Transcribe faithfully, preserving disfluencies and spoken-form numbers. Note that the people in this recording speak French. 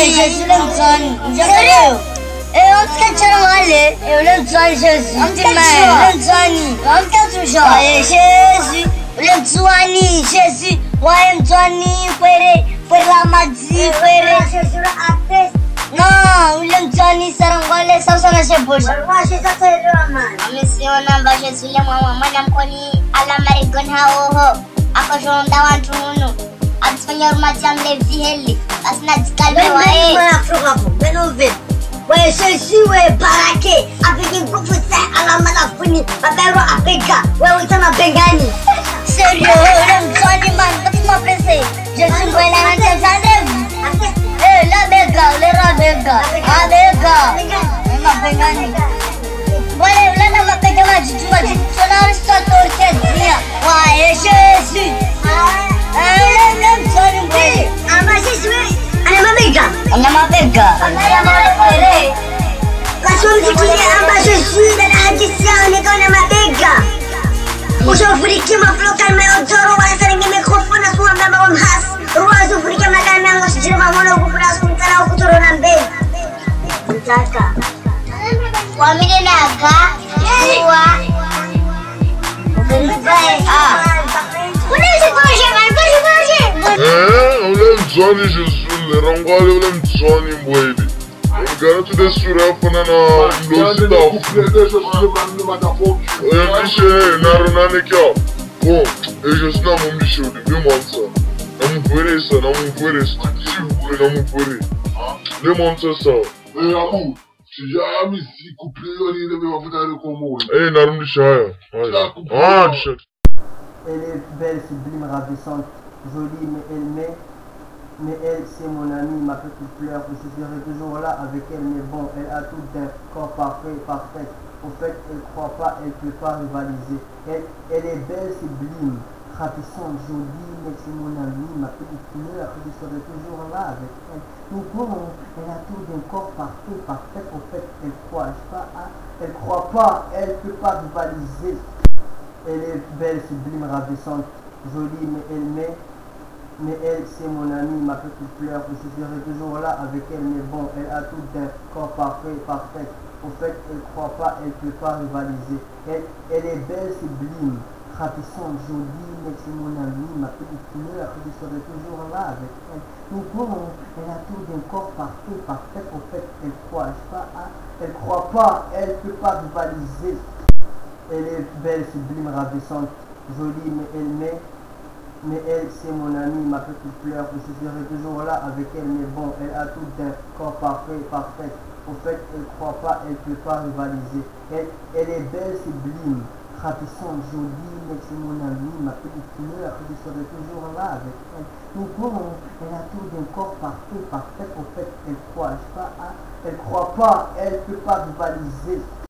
Eh, Jésus Lemzani. Sérieux? Eh, on te cache aller. Eh, Lemzani Jésus. On te cache. Lemzani. On te cache. Eh, Jésus. Lemzani Jésus. Ouais, Lemzani. Fuere, fuere la magie, fuere. Jésus la actrice. Non, Lemzani sarangole sausana shebosh. Wa she sa telo man. Amesiona mba Jésus le mama mwana mkoni ala marigon haoho. Akoshonda wantu hunu. Atfanya rumati mlevi heli. Asina dikalbe wae. Beno Afrika po. Beno vet. Ouais, Jésus ouais baraké. Avec une coupe de ala malafuni. Babero Afrika. Ouais, utana bengani. Sérieux, Lemzani man, pati ma presse. Jésus ouais la nante Eh, la bega, le ra bega. Ah bega. Ma bengani. Wale ulana mapega majitu majitu. Sonari sator kedia. Ouais, Jésus. Ana mabega. Ana mabega. Kasumzikilia amba Jésus na hadisia onekana mabega. Usofuriki mafloka meotoro wala saringi mikrofona suwa mnamba wa mhas. Ruwa usofuriki makana yangu sijiri mamono kufuna sunkana ukutoro na mbega. Mtaka. Wamine naga. Uwa. Ubenzae. Ah. Unezi koshe man, koshe koshe. Eh, Lemzani Jésus, le rangale Lemzani mwede. Gara tu de sura fana na losi da. Eh, mishe narunane kya. Bon, et je suis dans mon bichot de deux mois ça. Na mu fuere ça, na mu fuere ça. Si vous voulez, na mu fuere. Deux mois ça. Eh, abu. Si ya misi couple yoni ne me va faire le combo. Eh, narum di shaya. Ah, di shaya. Elle est belle, sublime, ravissante, jolie, mais elle m'est, mais elle, c'est mon amie, ma petite fleur, je serai toujours là avec elle, mais bon, elle a tout d'un corps parfait, parfait. Au fait, elle ne croit pas, elle ne peut pas rivaliser. Elle, elle est belle, sublime, ravissante, jolie, mais c'est mon amie, ma petite fleur, je serai toujours là avec elle. Mais bon, elle a tout d'un corps parfait, parfait. Au fait, elle ne croit pas, elle ne croit pas, elle ne peut pas rivaliser. Elle est belle, sublime, ravissante, jolie, mais elle m'est, mais elle, c'est mon amie, ma petite fleur, je serai toujours là avec elle, mais bon, elle a tout d'un corps parfait, parfait. Au fait, elle ne croit pas, elle ne peut pas rivaliser. Elle, elle est belle, sublime, ravissante, jolie, mais c'est mon amie, ma petite fleur, je serai toujours là avec elle. Mais bon, elle a tout d'un corps parfait, parfait. Au fait, elle ne croit pas, elle ne croit pas, elle ne peut pas rivaliser. Elle est belle, sublime, ravissante, jolie, mais elle m'est, mais elle, c'est mon amie, ma petite fleur, je serai toujours là avec elle, mais bon, elle a tout d'un corps parfait, parfait. Au fait, elle ne croit pas, elle ne peut pas rivaliser. Elle, elle est belle, sublime, ravissante, jolie, mais c'est mon amie, ma petite fleur, je serai toujours là avec elle. Mais bon, elle a tout d'un corps parfait, parfait. Au fait, elle ne croit pas, elle ne croit pas, elle ne peut pas rivaliser.